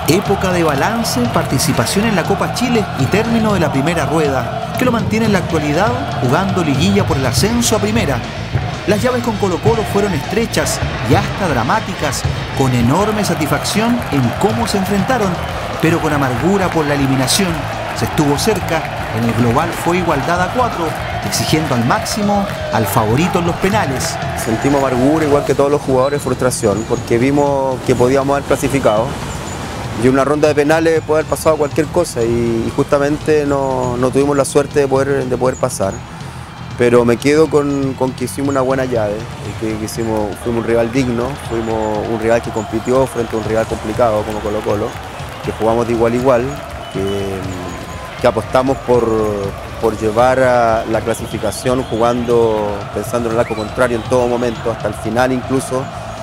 Época de balance, participación en la Copa Chile y término de la primera rueda, que lo mantiene en la actualidad jugando liguilla por el ascenso a primera. Las llaves con Colo-Colo fueron estrechas y hasta dramáticas, con enorme satisfacción en cómo se enfrentaron, pero con amargura por la eliminación. Se estuvo cerca, en el global fue igualdad a 4, exigiendo al máximo al favorito en los penales. Sentimos amargura, igual que todos los jugadores, frustración, porque vimos que podíamos haber clasificado. Y en una ronda de penales puede haber pasado cualquier cosa y justamente no tuvimos la suerte de poder pasar. Pero me quedo con que hicimos una buena llave, fuimos un rival digno, fuimos un rival que compitió frente a un rival complicado como Colo-Colo, que jugamos de igual a igual, que apostamos por llevar a la clasificación pensando en el arco contrario en todo momento, hasta el final incluso.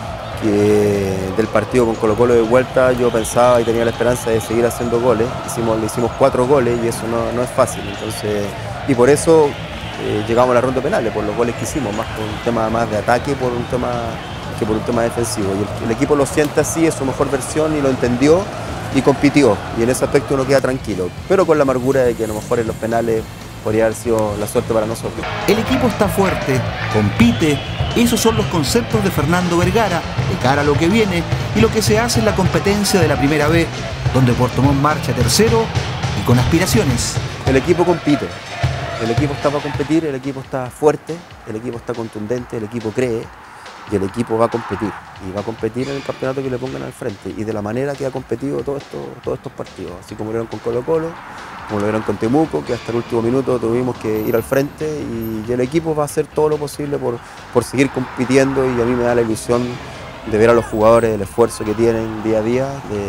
Del partido con Colo-Colo de vuelta yo pensaba y tenía la esperanza de seguir haciendo goles. Le hicimos 4 goles y eso no es fácil. Entonces, y por eso llegamos a la ronda de penales, por los goles que hicimos, más por un tema más de ataque que por un tema defensivo. Y el equipo lo siente así, es su mejor versión y lo entendió y compitió. Y en ese aspecto uno queda tranquilo, pero con la amargura de que a lo mejor en los penales podría haber sido la suerte para nosotros. El equipo está fuerte, compite. Esos son los conceptos de Fernando Vergara de cara a lo que viene y lo que se hace en la competencia de la Primera B, donde Puerto Montt marcha tercero y con aspiraciones. El equipo compite, el equipo está para competir, el equipo está fuerte, el equipo está contundente, el equipo cree y el equipo va a competir. Y va a competir en el campeonato que le pongan al frente y de la manera que ha competido todos estos partidos, así como lo vieron con Colo-Colo, como lo vieron con Temuco, que hasta el último minuto tuvimos que ir al frente y el equipo va a hacer todo lo posible por seguir compitiendo y a mí me da la ilusión de ver a los jugadores el esfuerzo que tienen día a día,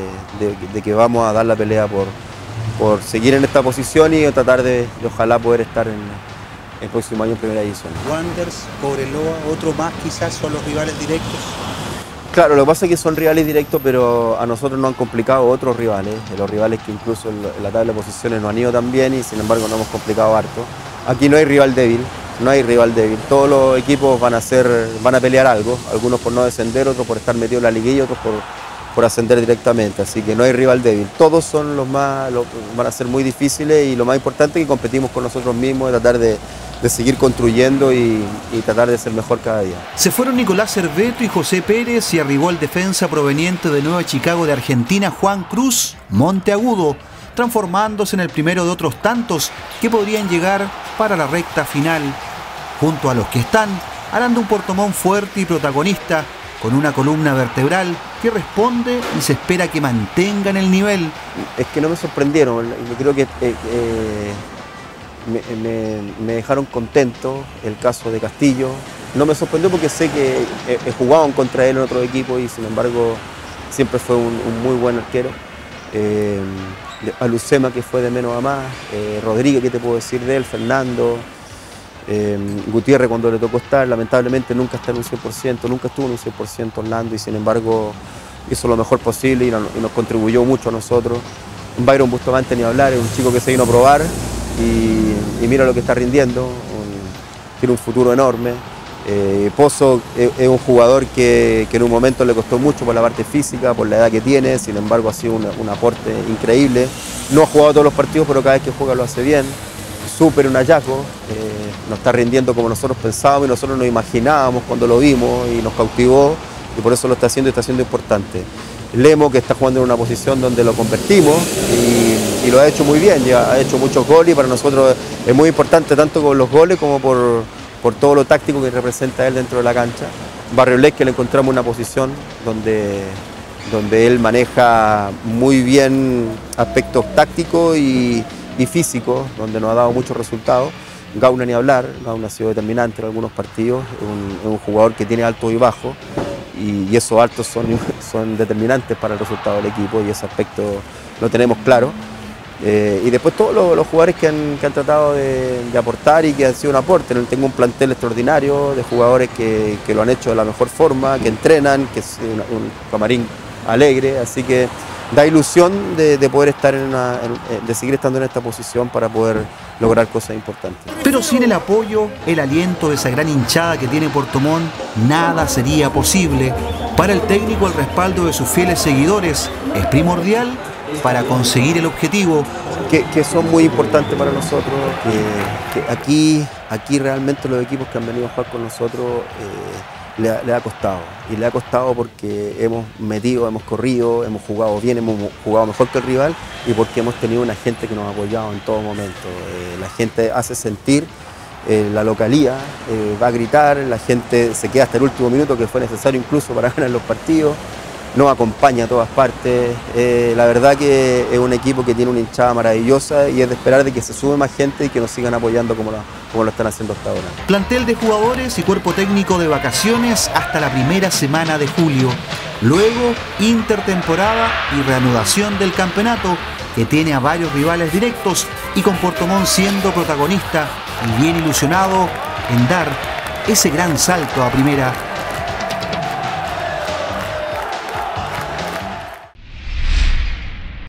de que vamos a dar la pelea por seguir en esta posición y tratar de ojalá poder estar en el próximo año en primera división. Wanderers, Cobreloa, otro más quizás son los rivales directos. Claro, lo que pasa es que son rivales directos, pero a nosotros nos han complicado otros rivales, los rivales que incluso en la tabla de posiciones no han ido tan bien y sin embargo nos hemos complicado harto. Aquí no hay rival débil, todos los equipos van a pelear algo, algunos por no descender, otros por estar metidos en la liguilla, otros por ascender directamente, así que no hay rival débil. Todos son van a ser muy difíciles y lo más importante es que competimos con nosotros mismos, de tratar de seguir construyendo y tratar de ser mejor cada día. Se fueron Nicolás Cerveto y José Pérez y arribó el defensa proveniente de Nueva Chicago de Argentina, Juan Cruz Monteagudo, transformándose en el primero de otros tantos que podrían llegar para la recta final. Junto a los que están, harán de un Puerto Montt fuerte y protagonista, con una columna vertebral que responde y se espera que mantengan el nivel. Es que no me sorprendieron, yo creo que me dejaron contento el caso de Castillo. No me sorprendió porque sé que he jugado contra él en otro equipo y sin embargo siempre fue un muy buen arquero. A Lucema, que fue de menos a más, Rodríguez, ¿qué te puedo decir de él? Fernando, Gutiérrez cuando le tocó estar, lamentablemente nunca está en un 100%, nunca estuvo en un 100% Orlando y sin embargo hizo lo mejor posible y nos contribuyó mucho a nosotros. Byron Bustamante ni hablar, es un chico que se vino a probar y mira lo que está rindiendo, tiene un futuro enorme. Pozo es un jugador que en un momento le costó mucho por la parte física, por la edad que tiene, sin embargo ha sido un aporte increíble. No ha jugado todos los partidos, pero cada vez que juega lo hace bien. Súper un hallazgo, nos está rindiendo como nosotros pensábamos y nosotros nos imaginábamos cuando lo vimos y nos cautivó y por eso lo está haciendo y está siendo importante. Lemo, que está jugando en una posición donde lo convertimos y lo ha hecho muy bien, ya ha hecho muchos goles y para nosotros es muy importante tanto con los goles como por todo lo táctico que representa él dentro de la cancha. Barriolés, que le encontramos una posición donde él maneja muy bien aspectos tácticos y físicos, donde nos ha dado muchos resultados. Gauna ni hablar, Gauna ha sido determinante en algunos partidos, es un jugador que tiene altos y bajos y esos altos son determinantes para el resultado del equipo y ese aspecto lo tenemos claro. Y después todos los jugadores que han tratado de aportar y que han sido un aporte. Tengo un plantel extraordinario de jugadores que lo han hecho de la mejor forma, que entrenan, que es un camarín alegre, así que da ilusión de poder estar de seguir estando en esta posición para poder lograr cosas importantes. Pero sin el apoyo, el aliento de esa gran hinchada que tiene Puerto Montt, nada sería posible. Para el técnico, el respaldo de sus fieles seguidores es primordial para conseguir el objetivo. Que son muy importantes para nosotros, que aquí realmente los equipos que han venido a jugar con nosotros le ha costado. Y le ha costado porque hemos corrido, hemos jugado bien, hemos jugado mejor que el rival y porque hemos tenido una gente que nos ha apoyado en todo momento. La gente hace sentir la localía, va a gritar, la gente se queda hasta el último minuto que fue necesario incluso para ganar los partidos. Nos acompaña a todas partes. La verdad que es un equipo que tiene una hinchada maravillosa y es de esperar de que se sume más gente y que nos sigan apoyando como lo están haciendo hasta ahora. Plantel de jugadores y cuerpo técnico de vacaciones hasta la primera semana de julio. Luego, intertemporada y reanudación del campeonato, que tiene a varios rivales directos y con Puerto Montt siendo protagonista y bien ilusionado en dar ese gran salto a primera.